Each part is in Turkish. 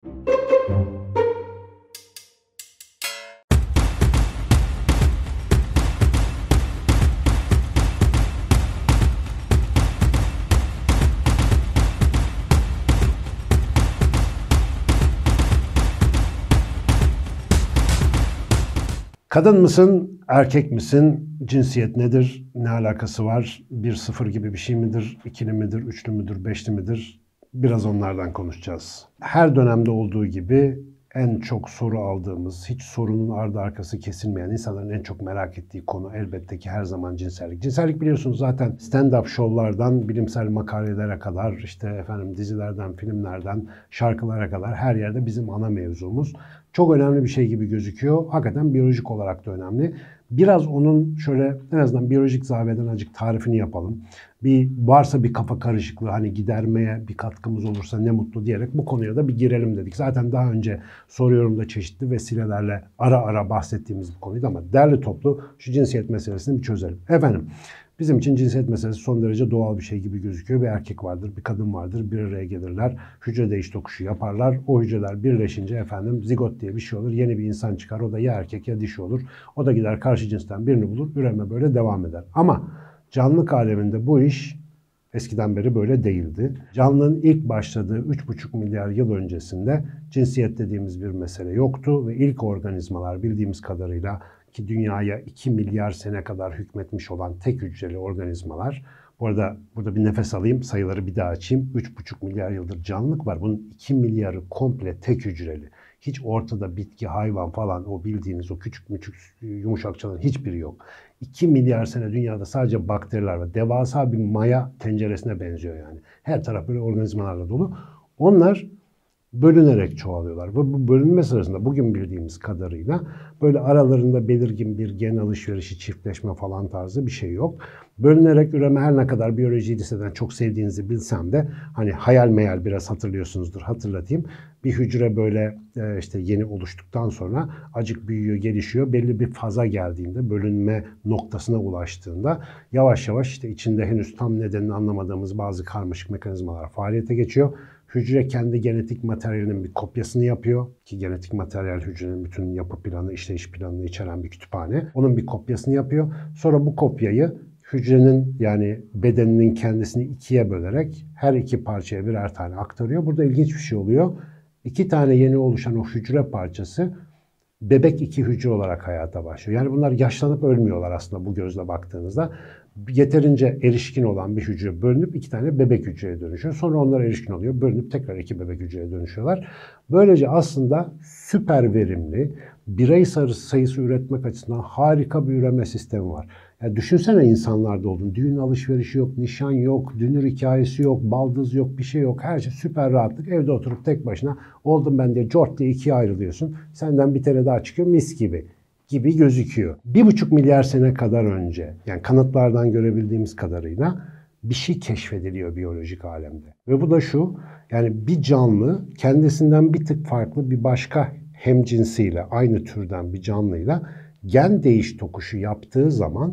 Kadın mısın, erkek misin? Cinsiyet nedir? Ne alakası var? 1-0 gibi bir şey midir? İkili midir, üçlü müdür, beşli midir? Biraz onlardan konuşacağız. Her dönemde olduğu gibi en çok soru aldığımız, hiç sorunun ardı arkası kesilmeyen, insanların en çok merak ettiği konu elbette ki her zaman cinsellik. Cinsellik biliyorsunuz zaten stand-up şovlardan bilimsel makalelere kadar, dizilerden, filmlerden, şarkılara kadar her yerde bizim ana mevzumuz. Çok önemli bir şey gibi gözüküyor. Hakikaten biyolojik olarak da önemli. Biraz onun şöyle en azından biyolojik zaviyeden azıcık tarifini yapalım. Varsa bir kafa karışıklığı, hani gidermeye bir katkımız olursa ne mutlu diyerek bu konuya da bir girelim dedik. Zaten daha önce soruyorum da çeşitli vesilelerle ara ara bahsettiğimiz bir konuydu ama derli toplu şu cinsiyet meselesini bir çözelim. Bizim için cinsiyet meselesi son derece doğal bir şey gibi gözüküyor. Bir erkek vardır, bir kadın vardır, bir araya gelirler, hücre değiş tokuşu yaparlar. O hücreler birleşince zigot diye bir şey olur, yeni bir insan çıkar. O da ya erkek ya dişi olur. O da gider karşı cinsten birini bulur, üreme böyle devam eder. Ama canlılık aleminde bu iş eskiden beri böyle değildi. Canlılığın ilk başladığı 3,5 milyar yıl öncesinde cinsiyet dediğimiz bir mesele yoktu ve ilk organizmalar bildiğimiz kadarıyla ki dünyaya 2 milyar sene kadar hükmetmiş olan tek hücreli organizmalar. Bu arada burada bir nefes alayım, sayıları bir daha açayım. 3,5 milyar yıldır canlılık var. Bunun 2 milyarı komple tek hücreli. Hiç ortada bitki, hayvan falan o bildiğiniz o küçük yumuşakçaların hiçbiri yok. 2 milyar sene dünyada sadece bakteriler var. Devasa bir maya tenceresine benziyor yani. Her taraf böyle organizmalarla dolu. Onlar bölünerek çoğalıyorlar. Ve bu bölünme sırasında bugün bildiğimiz kadarıyla böyle aralarında belirgin bir gen alışverişi, çiftleşme falan tarzı bir şey yok. Bölünerek üreme her ne kadar biyolojiyi liseden çok sevdiğinizi bilsem de hani hayal meyal biraz hatırlıyorsunuzdur, hatırlatayım. Bir hücre böyle yeni oluştuktan sonra acık büyüyor, gelişiyor. Belli bir faza geldiğinde, bölünme noktasına ulaştığında yavaş yavaş içinde henüz tam nedenini anlamadığımız bazı karmaşık mekanizmalar faaliyete geçiyor. Hücre kendi genetik materyalinin bir kopyasını yapıyor ki genetik materyal hücrenin bütün yapı planı, işleyiş planını içeren bir kütüphane. Onun bir kopyasını yapıyor. Sonra bu kopyayı hücrenin yani bedeninin kendisini ikiye bölerek her iki parçaya birer tane aktarıyor. Burada ilginç bir şey oluyor. 2 tane yeni oluşan o hücre parçası bebek 2 hücre olarak hayata başlıyor. Yani bunlar yaşlanıp ölmüyorlar aslında bu gözle baktığınızda. Yeterince erişkin olan bir hücre bölünüp 2 tane bebek hücreye dönüşüyor. Sonra onlar erişkin oluyor. Bölünüp tekrar 2 bebek hücreye dönüşüyorlar. Böylece aslında süper verimli, birey sayısı üretmek açısından harika bir üreme sistemi var. Yani düşünsene insanlarda olduğunu. Düğün alışverişi yok, nişan yok, dünür hikayesi yok, baldız yok, bir şey yok. Her şey süper rahatlık. Evde oturup tek başına oldum ben diye cort diye 2'ye ayrılıyorsun. Senden bir tane daha çıkıyor mis gibi gözüküyor. 1,5 milyar sene kadar önce yani kanıtlardan görebildiğimiz kadarıyla bir şey keşfediliyor biyolojik alemde. Ve bu da şu, yani bir canlı kendisinden bir tık farklı bir başka hemcinsiyle, aynı türden bir canlıyla gen değiş tokuşu yaptığı zaman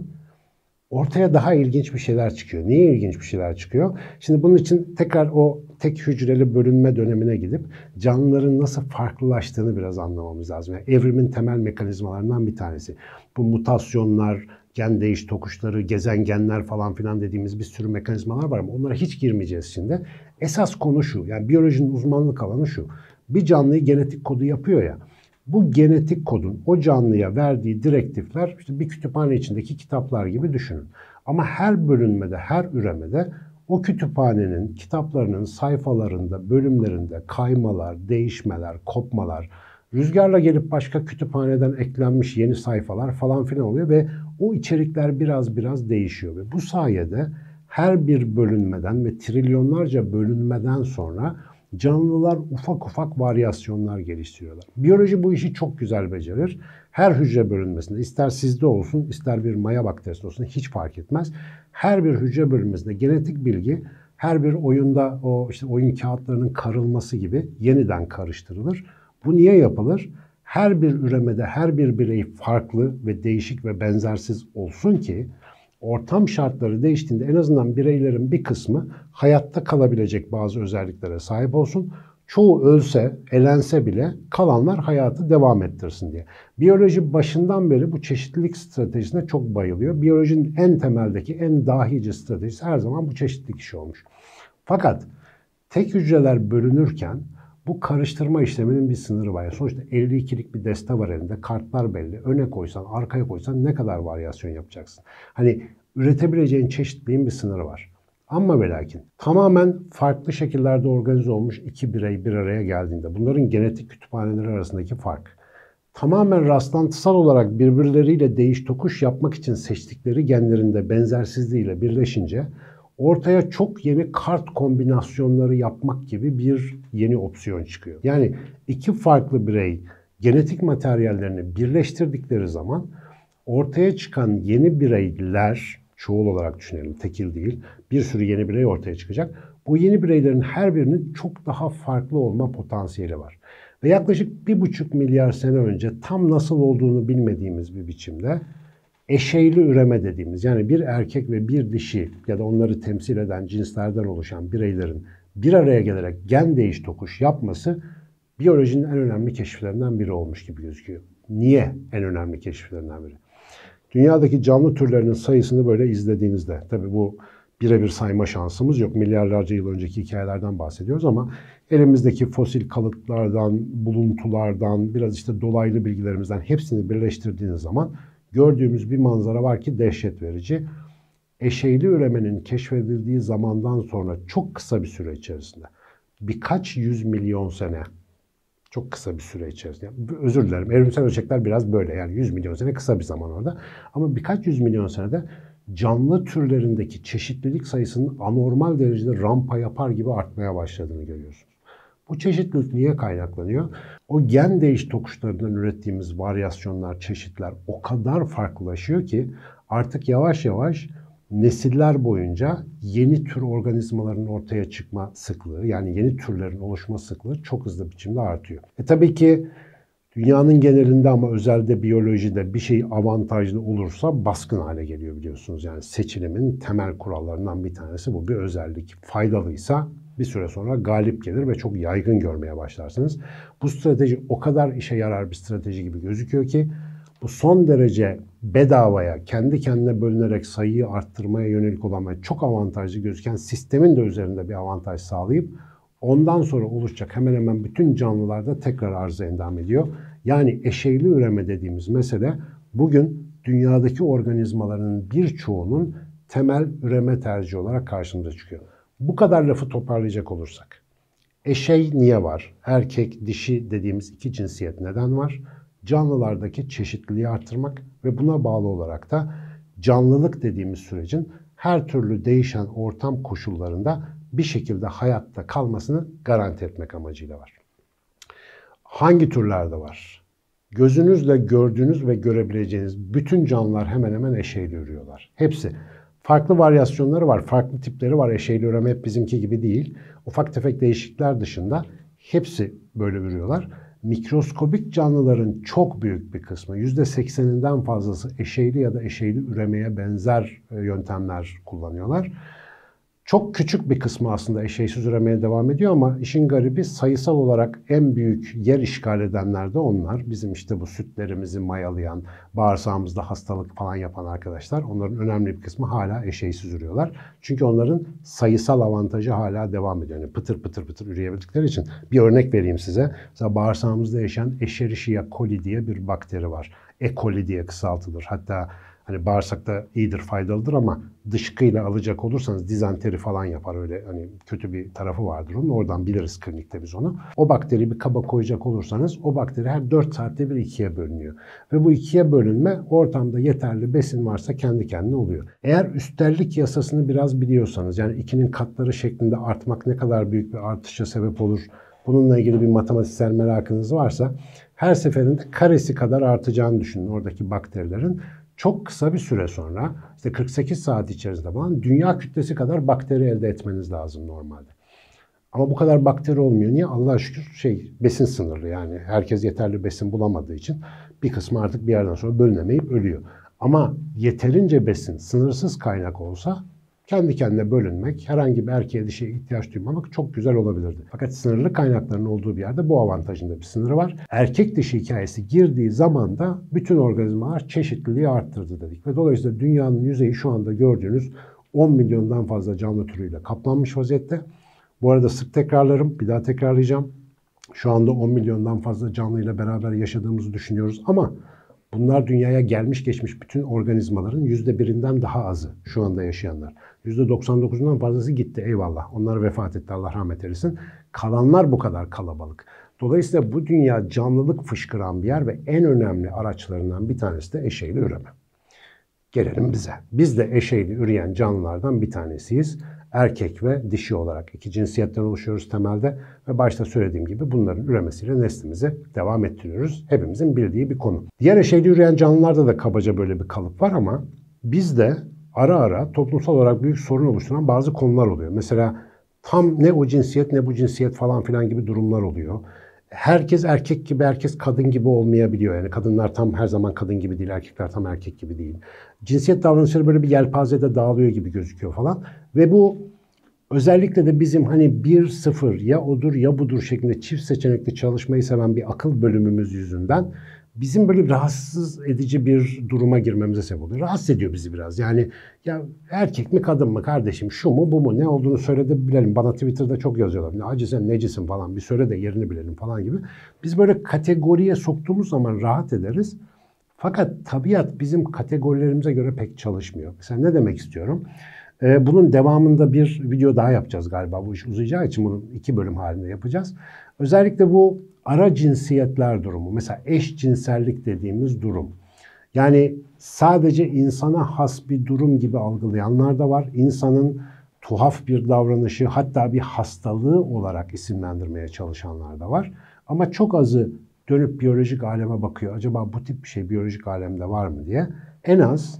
ortaya daha ilginç bir şeyler çıkıyor. Niye ilginç bir şeyler çıkıyor? Şimdi bunun için tekrar o tek hücreli bölünme dönemine gidip canlıların nasıl farklılaştığını biraz anlamamız lazım. Yani evrimin temel mekanizmalarından bir tanesi. Bu mutasyonlar, gen değiş tokuşları, gezen genler falan filan dediğimiz bir sürü mekanizmalar var ama onlara hiç girmeyeceğiz şimdi. Esas konu şu, yani biyolojinin uzmanlık alanı şu. Bir canlıyı genetik kodu yapıyor ya. Bu genetik kodun o canlıya verdiği direktifler bir kütüphane içindeki kitaplar gibi düşünün. Ama her bölünmede, her üremede o kütüphanenin kitaplarının sayfalarında, bölümlerinde kaymalar, değişmeler, kopmalar, rüzgarla gelip başka kütüphaneden eklenmiş yeni sayfalar falan filan oluyor ve o içerikler biraz değişiyor. Ve bu sayede her bir bölünmeden ve trilyonlarca bölünmeden sonra canlılar ufak varyasyonlar geliştiriyorlar. Biyoloji bu işi çok güzel becerir. Her hücre bölünmesinde, ister sizde olsun, ister bir maya bakterisi olsun hiç fark etmez. Her bir hücre bölünmesinde genetik bilgi her bir oyunda oyun kağıtlarının karılması gibi yeniden karıştırılır. Bu niye yapılır? Her bir üremede her bir birey farklı ve değişik ve benzersiz olsun ki ortam şartları değiştiğinde en azından bireylerin bir kısmı hayatta kalabilecek bazı özelliklere sahip olsun. Çoğu ölse, elense bile kalanlar hayatı devam ettirsin diye. Biyoloji başından beri bu çeşitlilik stratejisine çok bayılıyor. Biyolojinin en temeldeki, en dahice stratejisi her zaman bu çeşitlilik işi olmuş. Fakat tek hücreler bölünürken bu karıştırma işleminin bir sınırı var. Sonuçta 52'lik bir deste var elinde, kartlar belli. Öne koysan, arkaya koysan ne kadar varyasyon yapacaksın? Hani üretebileceğin çeşitliliğin bir sınırı var. Ama ve lakin tamamen farklı şekillerde organize olmuş iki birey bir araya geldiğinde bunların genetik kütüphaneleri arasındaki fark tamamen rastlantısal olarak birbirleriyle değiş tokuş yapmak için seçtikleri genlerinde benzersizliğiyle birleşince ortaya çok yeni kart kombinasyonları yapmak gibi bir yeni opsiyon çıkıyor. Yani iki farklı birey genetik materyallerini birleştirdikleri zaman ortaya çıkan yeni bireyler, çoğul olarak düşünelim, tekil değil, bir sürü yeni birey ortaya çıkacak. Bu yeni bireylerin her birinin çok daha farklı olma potansiyeli var. Ve yaklaşık 1,5 milyar sene önce tam nasıl olduğunu bilmediğimiz bir biçimde eşeyli üreme dediğimiz, yani bir erkek ve bir dişi ya da onları temsil eden cinslerden oluşan bireylerin bir araya gelerek gen değiş tokuş yapması biyolojinin en önemli keşiflerinden biri olmuş gibi gözüküyor. Niye en önemli keşiflerinden biri? Dünyadaki canlı türlerinin sayısını böyle izlediğinizde, tabii bu birebir sayma şansımız yok. Milyarlarca yıl önceki hikayelerden bahsediyoruz ama elimizdeki fosil kalıtlardan, buluntulardan, biraz işte dolaylı bilgilerimizden hepsini birleştirdiğiniz zaman gördüğümüz bir manzara var ki dehşet verici. Eşeyli üremenin keşfedildiği zamandan sonra çok kısa bir süre içerisinde, birkaç 100 milyon sene, çok kısa bir süre içerisinde. Özür dilerim, evrimsel ölçekler biraz böyle. Yani 100 milyon sene kısa bir zaman orada. Ama birkaç 100 milyon senede canlı türlerindeki çeşitlilik sayısının anormal derecede rampa yapar gibi artmaya başladığını görüyorsunuz. Bu çeşitlilik niye kaynaklanıyor? O gen değiş tokuşlarından ürettiğimiz varyasyonlar, çeşitler o kadar farklılaşıyor ki artık yavaş yavaş nesiller boyunca yeni tür organizmaların ortaya çıkma sıklığı, yani yeni türlerin oluşma sıklığı çok hızlı biçimde artıyor. Tabii ki dünyanın genelinde ama özellikle biyolojide bir şey avantajlı olursa baskın hale geliyor biliyorsunuz. Yani seçilimin temel kurallarından bir tanesi bu. Bir özellik faydalıysa bir süre sonra galip gelir ve çok yaygın görmeye başlarsınız. Bu strateji o kadar işe yarar bir strateji gibi gözüküyor ki bu son derece bedavaya, kendi kendine bölünerek sayıyı arttırmaya yönelik olan ve çok avantajlı gözüken sistemin de üzerinde bir avantaj sağlayıp ondan sonra oluşacak hemen hemen bütün canlılarda tekrar arıza endam ediyor. Yani eşeyli üreme dediğimiz mesele bugün dünyadaki organizmaların birçoğunun temel üreme tercihi olarak karşımıza çıkıyor. Bu kadar lafı toparlayacak olursak, eşey niye var? Erkek, dişi dediğimiz iki cinsiyet neden var? Canlılardaki çeşitliliği artırmak ve buna bağlı olarak da canlılık dediğimiz sürecin her türlü değişen ortam koşullarında bir şekilde hayatta kalmasını garanti etmek amacıyla var. Hangi türlerde var? Gözünüzle gördüğünüz ve görebileceğiniz bütün canlılar hemen hemen eşeyli ürüyorlar. Hepsi. Farklı varyasyonları var, farklı tipleri var. Eşeyli üreme hep bizimki gibi değil. Ufak tefek değişiklikler dışında hepsi böyle ürüyorlar. Mikroskobik canlıların çok büyük bir kısmı, %80'inden fazlası eşeyli ya da eşeyli üremeye benzer yöntemler kullanıyorlar. Çok küçük bir kısmı aslında eşeysiz üremeye devam ediyor ama işin garibi sayısal olarak en büyük yer işgal edenler de onlar. Bizim işte bu sütlerimizi mayalayan, bağırsağımızda hastalık falan yapan arkadaşlar. Onların önemli bir kısmı hala eşeysiz ürüyorlar. Çünkü onların sayısal avantajı hala devam ediyor. Yani pıtır pıtır pıtır üreyebildikleri için. Bir örnek vereyim size. Mesela bağırsağımızda yaşayan Escherichia coli diye bir bakteri var. E. coli diye kısaltılır. Hatta hani bağırsakta iyidir, faydalıdır ama dışkıyla alacak olursanız dizanteri falan yapar, öyle hani kötü bir tarafı vardır onun. Oradan biliriz klinikte biz onu. O bakteriyi bir kaba koyacak olursanız o bakteri her 4 saatte bir ikiye bölünüyor. Ve bu ikiye bölünme ortamda yeterli besin varsa kendi kendine oluyor. Eğer üstellik yasasını biraz biliyorsanız, yani 2'nin katları şeklinde artmak ne kadar büyük bir artışa sebep olur, bununla ilgili bir matematiksel merakınız varsa her seferinde karesi kadar artacağını düşünün oradaki bakterilerin. Çok kısa bir süre sonra, işte 48 saat içerisinde falan dünya kütlesi kadar bakteri elde etmeniz lazım normalde. Ama bu kadar bakteri olmuyor. Niye? Allah'a şükür besin sınırlı, yani herkes yeterli besin bulamadığı için bir kısmı artık bir yerden sonra bölünemeyip ölüyor. Ama yeterince besin, sınırsız kaynak olsa kendi kendine bölünmek, herhangi bir erkeğe dişiye ihtiyaç duymamak çok güzel olabilirdi. Fakat sınırlı kaynakların olduğu bir yerde bu avantajında bir sınırı var. Erkek dişi hikayesi girdiği zaman da bütün organizmalar çeşitliliği arttırdı dedik. Ve dolayısıyla dünyanın yüzeyi şu anda gördüğünüz 10 milyondan fazla canlı türüyle kaplanmış vaziyette. Bu arada sık tekrarlarım, bir daha tekrarlayacağım. Şu anda 10 milyondan fazla canlıyla beraber yaşadığımızı düşünüyoruz ama bunlar dünyaya gelmiş geçmiş bütün organizmaların %1'inden daha azı şu anda yaşayanlar. %99'undan fazlası gitti, eyvallah. Onlar vefat etti, Allah rahmet eylesin. Kalanlar bu kadar kalabalık. Dolayısıyla bu dünya canlılık fışkıran bir yer ve en önemli araçlarından bir tanesi de eşeyli üreme. Gelelim bize. Biz de eşeyli üreyen canlılardan bir tanesiyiz. Erkek ve dişi olarak iki cinsiyetten oluşuyoruz temelde ve başta söylediğim gibi bunların üremesiyle neslimizi devam ettiriyoruz. Hepimizin bildiği bir konu. Diğer eşeyli üreyen canlılarda da kabaca böyle bir kalıp var ama bizde ara ara toplumsal olarak büyük sorun oluşturan bazı konular oluyor. Mesela tam ne o cinsiyet ne bu cinsiyet falan filan gibi durumlar oluyor. Herkes erkek gibi, herkes kadın gibi olmayabiliyor. Yani kadınlar tam her zaman kadın gibi değil, erkekler tam erkek gibi değil. Cinsiyet davranışları böyle bir yelpazede dağılıyor gibi gözüküyor falan. Ve bu özellikle de bizim hani 1-0 ya odur ya budur şeklinde çift seçenekli çalışmayı seven bir akıl bölümümüz yüzünden bizim böyle rahatsız edici bir duruma girmemize sebep oluyor. Rahatsız ediyor bizi biraz. Yani ya erkek mi kadın mı kardeşim, şu mu bu mu, ne olduğunu söyle de bilelim. Bana Twitter'da çok yazıyorlar. Ne acı sen necisin falan, bir söyle de yerini bilelim falan gibi. Biz böyle kategoriye soktuğumuz zaman rahat ederiz. Fakat tabiat bizim kategorilerimize göre pek çalışmıyor. Mesela ne demek istiyorum? Bunun devamında bir video daha yapacağız galiba. Bu iş uzayacağı için bunu 2 bölüm halinde yapacağız. Özellikle bu ara cinsiyetler durumu, mesela eşcinsellik dediğimiz durum. Yani sadece insana has bir durum gibi algılayanlar da var. İnsanın tuhaf bir davranışı, hatta bir hastalığı olarak isimlendirmeye çalışanlar da var. Ama çok azı dönüp biyolojik aleme bakıyor. Acaba bu tip bir şey biyolojik alemde var mı diye. En az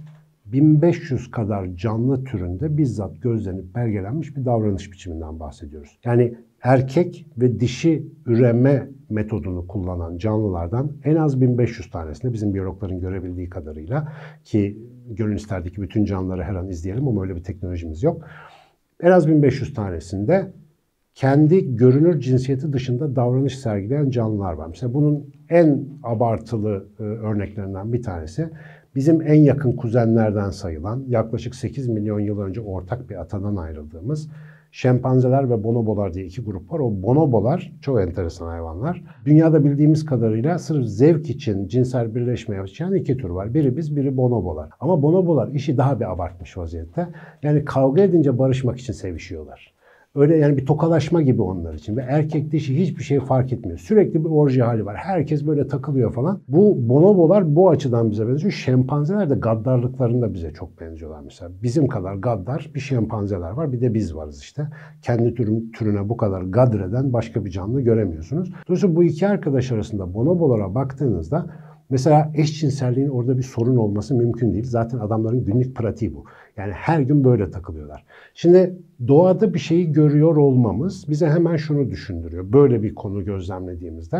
1500 kadar canlı türünde bizzat gözlenip belgelenmiş bir davranış biçiminden bahsediyoruz. Yani erkek ve dişi üreme metodunu kullanan canlılardan en az 1500 tanesinde bizim biyologların görebildiği kadarıyla, ki gönül isterdi ki bütün canlıları her an izleyelim ama öyle bir teknolojimiz yok. En az 1500 tanesinde kendi görünür cinsiyeti dışında davranış sergileyen canlılar var. Mesela bunun en abartılı örneklerinden bir tanesi bizim en yakın kuzenlerden sayılan, yaklaşık 8 milyon yıl önce ortak bir atadan ayrıldığımız şempanzeler ve bonobolar diye 2 grup var. O bonobolar çok enteresan hayvanlar. Dünyada bildiğimiz kadarıyla sırf zevk için cinsel birleşme yaşayan 2 tür var. Biri biz, biri bonobolar. Ama bonobolar işi daha bir abartmış vaziyette. Yani kavga edince barışmak için sevişiyorlar. Öyle yani bir tokalaşma gibi onlar için. Ve erkek dişi hiçbir şey fark etmiyor. Sürekli bir orji hali var. Herkes böyle takılıyor falan. Bu bonobolar bu açıdan bize benziyor. Şempanzeler de gaddarlıklarında bize çok benziyorlar mesela. Bizim kadar gaddar bir şempanzeler var. Bir de biz varız işte. Kendi türüne bu kadar gadreden başka bir canlı göremiyorsunuz. Dolayısıyla bu iki arkadaş arasında bonobolara baktığınızda mesela eşcinselliğin orada bir sorun olması mümkün değil. Zaten adamların günlük pratiği bu. Yani her gün böyle takılıyorlar. Şimdi doğada bir şeyi görüyor olmamız bize hemen şunu düşündürüyor. Böyle bir konu gözlemlediğimizde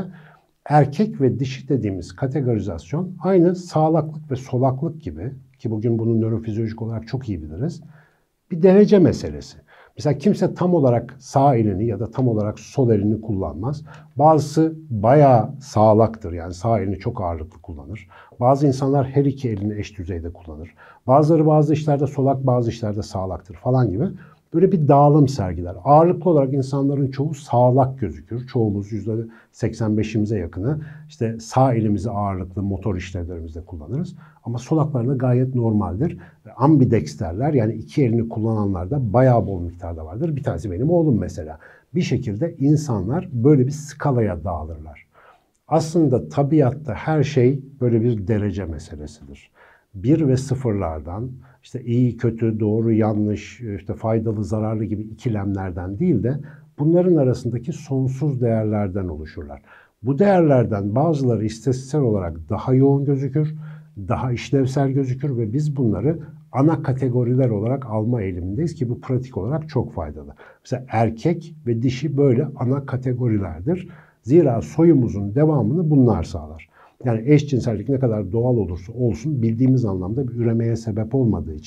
erkek ve dişi dediğimiz kategorizasyon aynı sağlaklık ve solaklık gibi, ki bugün bunu nörofizyolojik olarak çok iyi biliriz, bir derece meselesi. Mesela kimse tam olarak sağ elini ya da tam olarak sol elini kullanmaz. Bazısı bayağı sağlaktır, yani sağ elini çok ağırlıklı kullanır. Bazı insanlar her iki elini eş düzeyde kullanır. Bazıları bazı işlerde solak, bazı işlerde sağlaktır falan gibi. Böyle bir dağılım sergiler. Ağırlıklı olarak insanların çoğu sağlak gözükür. Çoğumuz %85'imize yakını işte sağ elimizi ağırlıklı motor işlevlerimizde kullanırız. Ama solaklar da gayet normaldir. Ambidexterler, yani iki elini kullananlar da bayağı bol miktarda vardır. Bir tanesi benim oğlum mesela. Bir şekilde insanlar böyle bir skalaya dağılırlar. Aslında tabiatta her şey böyle bir derece meselesidir. 1 ve 0'lardan, işte iyi, kötü, doğru, yanlış, işte faydalı, zararlı gibi ikilemlerden değil de bunların arasındaki sonsuz değerlerden oluşurlar. Bu değerlerden bazıları istatistiksel olarak daha yoğun gözükür, daha işlevsel gözükür ve biz bunları ana kategoriler olarak alma eğilimindeyiz ki bu pratik olarak çok faydalı. Mesela erkek ve dişi böyle ana kategorilerdir. Zira soyumuzun devamını bunlar sağlar. Yani eşcinsellik ne kadar doğal olursa olsun bildiğimiz anlamda bir üremeye sebep olmadığı için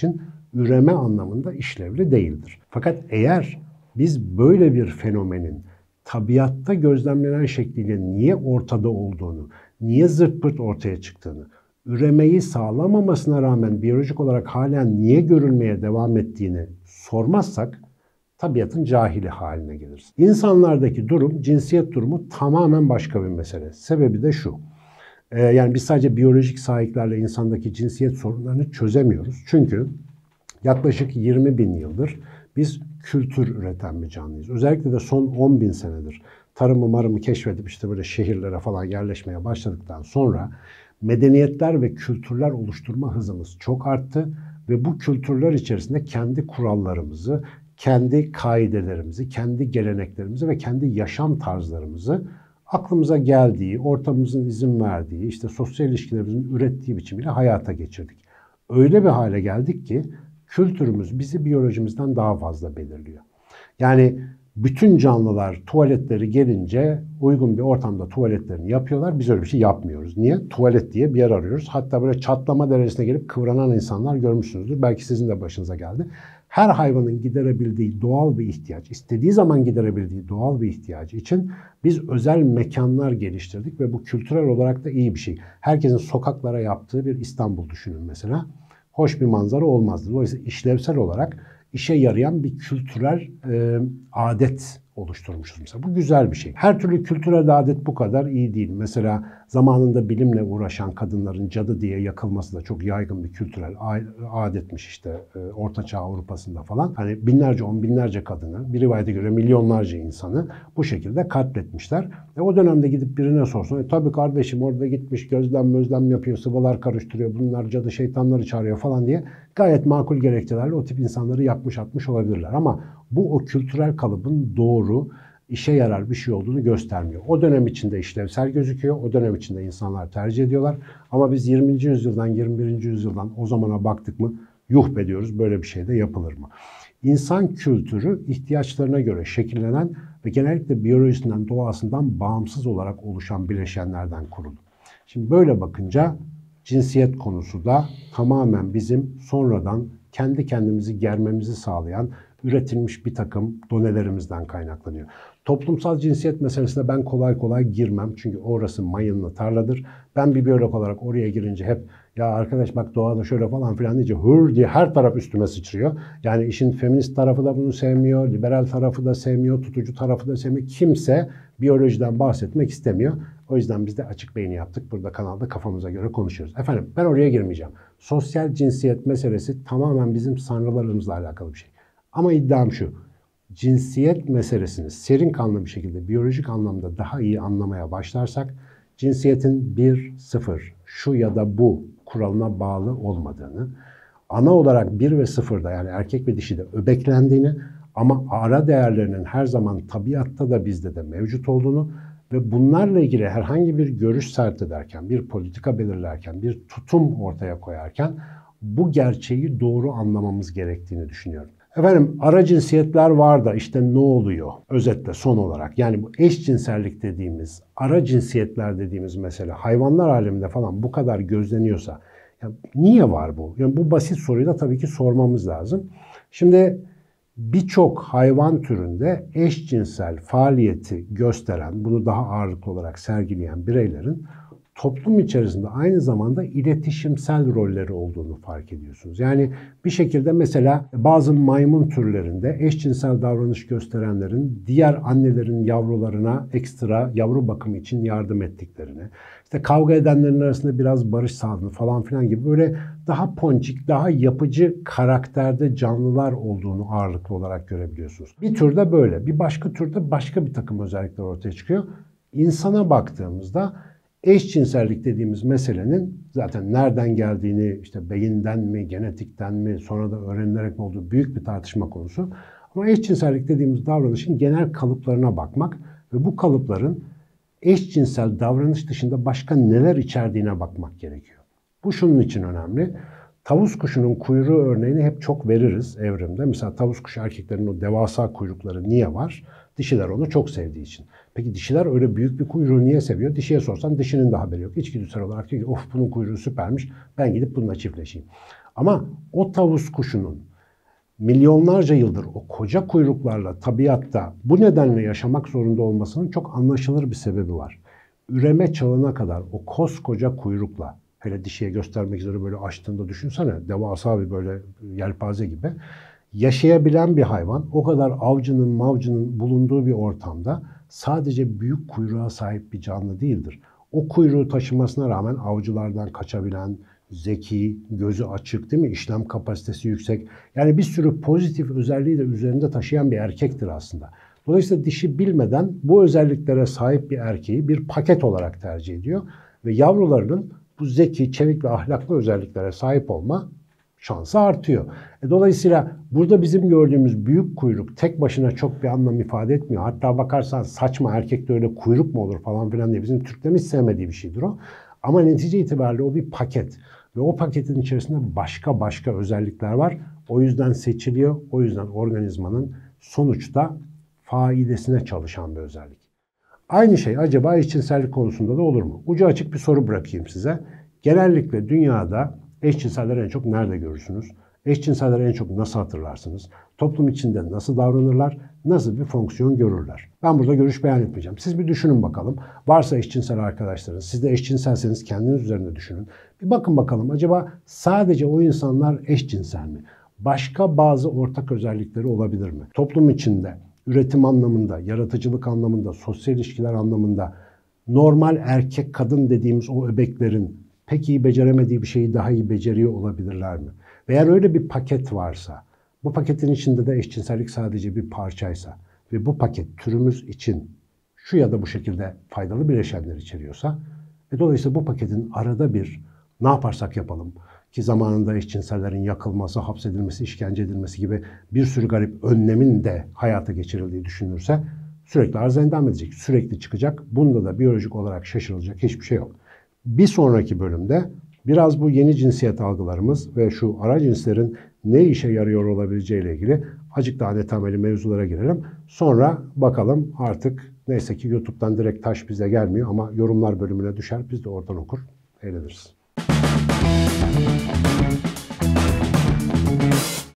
üreme anlamında işlevli değildir. Fakat eğer biz böyle bir fenomenin tabiatta gözlemlenen şekliyle niye ortada olduğunu, niye zırt pırt ortaya çıktığını, üremeyi sağlamamasına rağmen biyolojik olarak halen niye görülmeye devam ettiğini sormazsak tabiatın cahili haline geliriz. İnsanlardaki durum, cinsiyet durumu tamamen başka bir mesele. Sebebi de şu. Yani biz sadece biyolojik sahiplerle insandaki cinsiyet sorunlarını çözemiyoruz. Çünkü yaklaşık 20 bin yıldır biz kültür üreten bir canlıyız. Özellikle de son 10 bin senedir tarımı marımı keşfedip işte böyle şehirlere falan yerleşmeye başladıktan sonra medeniyetler ve kültürler oluşturma hızımız çok arttı ve bu kültürler içerisinde kendi kurallarımızı, kendi kaidelerimizi, kendi geleneklerimizi ve kendi yaşam tarzlarımızı aklımıza geldiği, ortamımızın izin verdiği, işte sosyal ilişkilerimizin ürettiği biçimiyle hayata geçirdik. Öyle bir hale geldik ki kültürümüz bizi biyolojimizden daha fazla belirliyor. Yani bütün canlılar tuvaletleri gelince uygun bir ortamda tuvaletlerini yapıyorlar. Biz öyle bir şey yapmıyoruz. Niye? Tuvalet diye bir yer arıyoruz. Hatta böyle çatlama derecesine gelip kıvranan insanlar görmüşsünüzdür. Belki sizin de başınıza geldi. Her hayvanın giderebildiği doğal bir ihtiyaç, istediği zaman giderebildiği doğal bir ihtiyacı için biz özel mekanlar geliştirdik ve bu kültürel olarak da iyi bir şey. Herkesin sokaklara yaptığı bir İstanbul düşünün mesela. Hoş bir manzara olmazdı. Dolayısıyla işlevsel olarak işe yarayan bir kültürel adet oluşturmuşuz mesela. Bu güzel bir şey. Her türlü kültürel adet bu kadar iyi değil. Mesela zamanında bilimle uğraşan kadınların cadı diye yakılması da çok yaygın bir kültürel adetmiş işte Orta Çağ Avrupa'sında falan. Hani binlerce, on binlerce kadını, bir rivayete göre milyonlarca insanı bu şekilde katletmişler. O dönemde gidip birine sorsun, tabii kardeşim orada gitmiş gözlem yapıyor, sıvılar karıştırıyor, bunlar cadı şeytanları çağırıyor falan diye gayet makul gerekçelerle o tip insanları yakmış atmış olabilirler. Ama bu o kültürel kalıbın doğru, işe yarar bir şey olduğunu göstermiyor. O dönem içinde işlevsel gözüküyor, o dönem içinde insanlar tercih ediyorlar. Ama biz 20. yüzyıldan, 21. yüzyıldan o zamana baktık mı, yuh be diyoruz, böyle bir şey de yapılır mı? İnsan kültürü ihtiyaçlarına göre şekillenen ve genellikle biyolojisinden, doğasından bağımsız olarak oluşan bileşenlerden kurulu. Şimdi böyle bakınca cinsiyet konusu da tamamen bizim sonradan kendi kendimizi germemizi sağlayan üretilmiş bir takım donelerimizden kaynaklanıyor. Toplumsal cinsiyet meselesine ben kolay kolay girmem. Çünkü orası mayınlı tarladır. Ben bir biyolog olarak oraya girince hep ya arkadaş bak doğada şöyle falan filan deyince hır diye her taraf üstüme sıçrıyor. Yani işin feminist tarafı da bunu sevmiyor, liberal tarafı da sevmiyor, tutucu tarafı da sevmiyor. Kimse biyolojiden bahsetmek istemiyor. O yüzden biz de açık beyni yaptık. Burada kanalda kafamıza göre konuşuyoruz. Efendim ben oraya girmeyeceğim. Sosyal cinsiyet meselesi tamamen bizim sanrılarımızla alakalı bir şey. Ama iddiam şu, cinsiyet meselesini serin kanlı bir şekilde biyolojik anlamda daha iyi anlamaya başlarsak, cinsiyetin 1-0, şu ya da bu kuralına bağlı olmadığını, ana olarak 1 ve 0'da yani erkek ve dişide öbeklendiğini ama ara değerlerinin her zaman tabiatta da bizde de mevcut olduğunu ve bunlarla ilgili herhangi bir görüş sert ederken, bir politika belirlerken, bir tutum ortaya koyarken bu gerçeği doğru anlamamız gerektiğini düşünüyorum. Efendim ara cinsiyetler var da işte ne oluyor? Özetle son olarak yani bu eşcinsellik dediğimiz, ara cinsiyetler dediğimiz mesele hayvanlar aleminde falan bu kadar gözleniyorsa ya niye var bu? Yani bu basit soruyu da tabii ki sormamız lazım. Şimdi birçok hayvan türünde eşcinsel faaliyeti gösteren, bunu daha ağırlıklı olarak sergileyen bireylerin toplum içerisinde aynı zamanda iletişimsel rolleri olduğunu fark ediyorsunuz. Yani bir şekilde mesela bazı maymun türlerinde eşcinsel davranış gösterenlerin diğer annelerin yavrularına ekstra yavru bakımı için yardım ettiklerini, işte kavga edenlerin arasında biraz barış sağladığını falan filan gibi böyle daha ponçik, daha yapıcı karakterde canlılar olduğunu ağırlıklı olarak görebiliyorsunuz. Bir türde böyle, bir başka türde başka bir takım özellikler ortaya çıkıyor. İnsana baktığımızda eşcinsellik dediğimiz meselenin zaten nereden geldiğini, işte beyinden mi, genetikten mi, sonra da öğrenilerek mi olduğu büyük bir tartışma konusu. Ama eşcinsellik dediğimiz davranışın genel kalıplarına bakmak ve bu kalıpların eşcinsel davranış dışında başka neler içerdiğine bakmak gerekiyor. Bu şunun için önemli. Tavus kuşunun kuyruğu örneğini hep çok veririz evrimde. Mesela tavus kuşu erkeklerin o devasa kuyrukları niye var? Dişiler onu çok sevdiği için. Peki dişiler öyle büyük bir kuyruğu niye seviyor? Dişiye sorsan dişinin de haberi yok. İçgüdüsel olarak diyor ki of bunun kuyruğu süpermiş, ben gidip bununla çiftleşeyim. Ama o tavus kuşunun milyonlarca yıldır o koca kuyruklarla tabiatta bu nedenle yaşamak zorunda olmasının çok anlaşılır bir sebebi var. Üreme çağına kadar o koskoca kuyrukla, hele dişiye göstermek üzere böyle açtığında düşünsene, devasa bir böyle yelpaze gibi yaşayabilen bir hayvan, o kadar avcının mavcının bulunduğu bir ortamda sadece büyük kuyruğa sahip bir canlı değildir. O kuyruğu taşımasına rağmen avcılardan kaçabilen, zeki, gözü açık, değil mi? İşlem kapasitesi yüksek. Yani bir sürü pozitif özelliği de üzerinde taşıyan bir erkektir aslında. Dolayısıyla dişi bilmeden bu özelliklere sahip bir erkeği bir paket olarak tercih ediyor ve yavrularının bu zeki, çevik ve ahlaklı özelliklere sahip olma şansı artıyor. Dolayısıyla burada bizim gördüğümüz büyük kuyruk tek başına çok bir anlam ifade etmiyor. Hatta bakarsan saçma, erkekte öyle kuyruk mu olur falan filan diye bizim Türklerin hiç sevmediği bir şeydir o. Ama netice itibariyle o bir paket. Ve o paketin içerisinde başka özellikler var. O yüzden seçiliyor. O yüzden organizmanın sonuçta faidesine çalışan bir özellik. Aynı şey acaba eşcinsellik konusunda da olur mu? Ucu açık bir soru bırakayım size. Genellikle dünyada eşcinselleri en çok nerede görürsünüz? Eşcinselleri en çok nasıl hatırlarsınız? Toplum içinde nasıl davranırlar? Nasıl bir fonksiyon görürler? Ben burada görüş beyan etmeyeceğim. Siz bir düşünün bakalım. Varsa eşcinsel arkadaşlarınız, siz de eşcinselseniz kendiniz üzerinde düşünün. Bir bakın bakalım acaba sadece o insanlar eşcinsel mi? Başka bazı ortak özellikleri olabilir mi? Toplum içinde üretim anlamında, yaratıcılık anlamında, sosyal ilişkiler anlamında normal erkek kadın dediğimiz o öbeklerin pek iyi beceremediği bir şeyi daha iyi beceriyor olabilirler mi? Ve eğer öyle bir paket varsa, bu paketin içinde de eşcinsellik sadece bir parçaysa ve bu paket türümüz için şu ya da bu şekilde faydalı bileşenler içeriyorsa, dolayısıyla bu paketin arada bir ne yaparsak yapalım ki zamanında eşcinsellerin yakılması, hapsedilmesi, işkence edilmesi gibi bir sürü garip önlemin de hayata geçirildiği düşünülürse sürekli arıza endam edecek, sürekli çıkacak. Bunda da biyolojik olarak şaşırılacak hiçbir şey yok. Bir sonraki bölümde biraz bu yeni cinsiyet algılarımız ve şu ara cinslerin ne işe yarıyor olabileceği ile ilgili azıcık daha netameli mevzulara girelim. Sonra bakalım artık neyse ki YouTube'dan direkt taş bize gelmiyor ama yorumlar bölümüne düşer. Biz de oradan okur, eğleniriz.